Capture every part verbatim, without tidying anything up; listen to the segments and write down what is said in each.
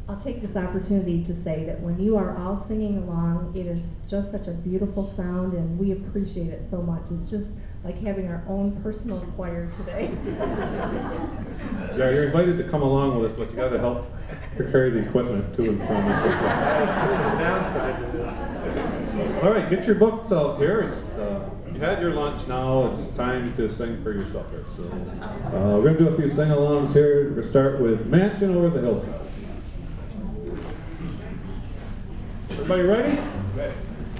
I'll take this opportunity to say that when you are all singing along, it is just such a beautiful sound, and we appreciate it so much. It's just like having our own personal choir today. Yeah, you're invited to come along with us, but you got to help carry the equipment to and from. All right, get your books out here. It's, uh, you had your lunch now. It's time to sing for your supper. So uh, we're going to do a few sing-alongs here. We're going to start with Mansion Over the Hilltop. Everybody ready? Ready.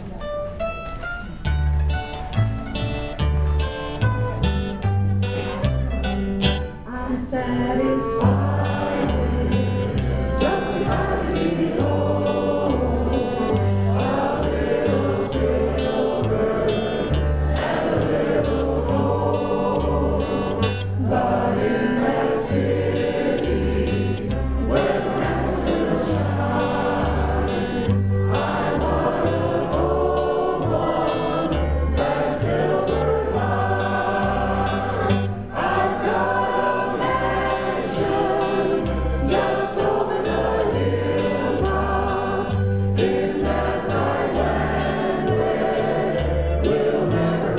I'm satisfied just how you go. A little silver and a little gold. But in that city where the masters shine, I wanna go on that silver line. I've got a mansion just over the hilltop in that bright land where we'll never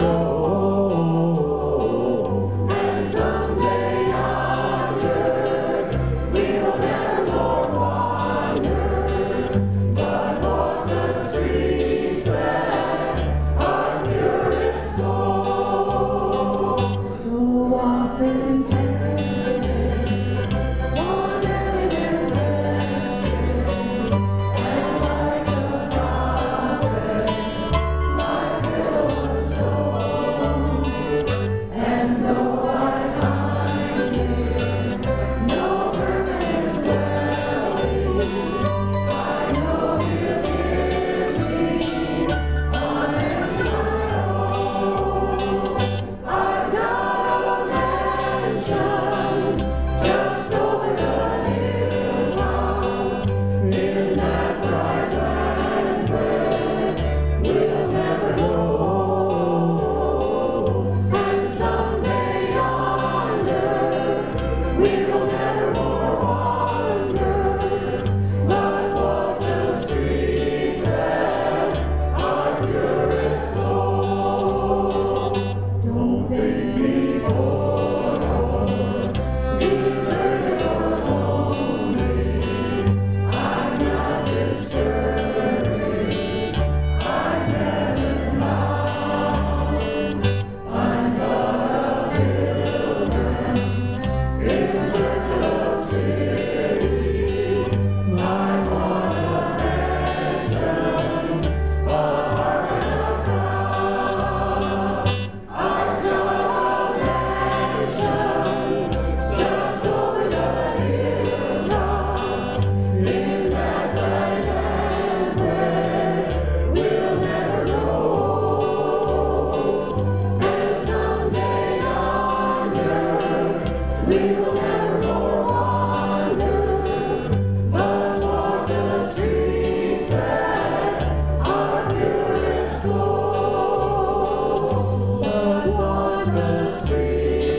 go. And someday yonder we'll never more wander, but walk the streets that are pure as gold. Go off and tempted, wanted and tested, and like a prophet, my pillow was stone. And though I find here no permanent dwelling, I know you'll give me a mansion of my own. I've got a mansion just over the hilltop in that bright land where we'll never go. And someday yonder we'll never more wander, but walk the streets that are pure as gold. Don't think me poor or deserted or lonely. I'm not discouraged. I'm heaven bound. I'm but a pilgrim in search of a city. I want a mansion, a heart and a crown. I've got a mansion just over the hilltop in that bright land where we'll never go. And someday yonder we'll never more wander, but walk the streets that are pure as gold. But walk the streets